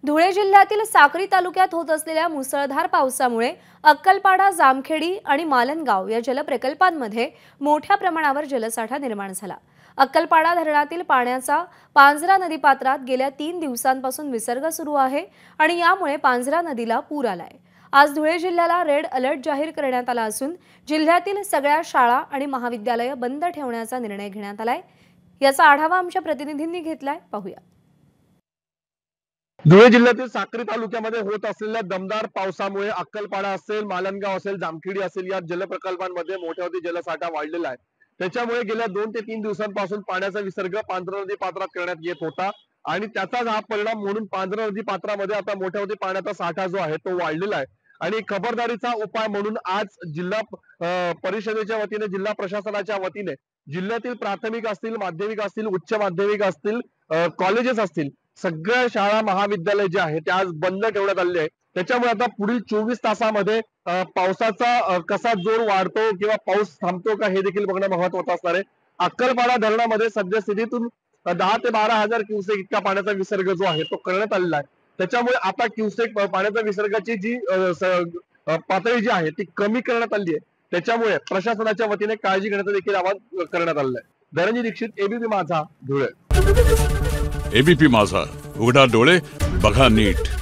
धुळे जिल्ह्यातील साक्री तालुक्यात होत असलेल्या मुसळधार पावसामुळे अक्कलपाडा, जामखेडी आणि मालनगाव या जलप्रकल्पांमध्ये मोठ्या प्रमाणावर जलसाठा निर्माण झाला। अक्कलपाडा धरणातील पाण्याचा पांझरा नदीपात्रात गेल्या 3 दिवसांपासून विसर्ग सुरू आहे आणि यामुळे पांझरा नदीला पूर आलाय। आज धुळे जिल्ह्याला रेड अलर्ट जाहीर करण्यात आला असून जिल्ह्यातील सगळ्या शाळा आणि महाविद्यालये बंद ठेवण्याचा निर्णय घेण्यात आलाय। याचा आढावा आमच्या प्रतिनिधींनी घेतलाय, पाहूया। धुळे जिल्ह्यातील साक्री तालुक्यामध्ये होत असलेल्या दमदार पावसामुळे अक्कलपाडा असेल, मालनगाव असेल, जामखेडी असेल या जलप्रकल्पांमध्ये मोठ्यावधी जलसाठा वाढलेला आहे। त्याच्यामुळे गेल्या 2 ते 3 दिवसांपासून पाण्याचा विसर्ग पांझरा नदी पात्रात करण्यात येत होता आणि त्याचाच हा परिणाम म्हणून पांझरा नदी पात्रामध्ये आता मोठ्यावधी पाण्याचा साठा जो आहे तो वाढलेला आहे। आणि खबरदारीचा उपाय म्हणून आज जिल्हा परिषदेच्या वतीने, जिल्हा प्रशासनाच्या वतीने जिल्ह्यातील प्राथमिक असतील, माध्यमिक असतील, उच्च माध्यमिक असतील, कॉलेजेस असतील, सगळ्या शाळा महाविद्यालय जे आहे ते आज बंद ठेवण्यात आले आहे। त्याच्यामुळे आता पुढील 24 तासामध्ये पावसाचा कसा जोर वाढतो किंवा पाऊस थांबतो का हे देखील बघणं महत्त्वाचं असणार आहे। अक्कलपाडा धरणामध्ये सद्यस्थितीतून 10 ते 12 हजार क्युसेक इतका पाण्याचा विसर्ग जो आहे तो करण्यात आलेला आहे। त्याच्यामुळे आता क्युसेक पाण्याचा विसर्गाची जी पातळी जी आहे ती कमी करण्यात आली आहे। त्याच्यामुळे प्रशासनाच्या वतीने काळजी घेण्याचं देखील आवाहन करण्यात आलेलं आहे। धनंजय दीक्षित, एबीपी माझा, धुळे। एबीपी माझा, उघडा डोळे बघा नीट।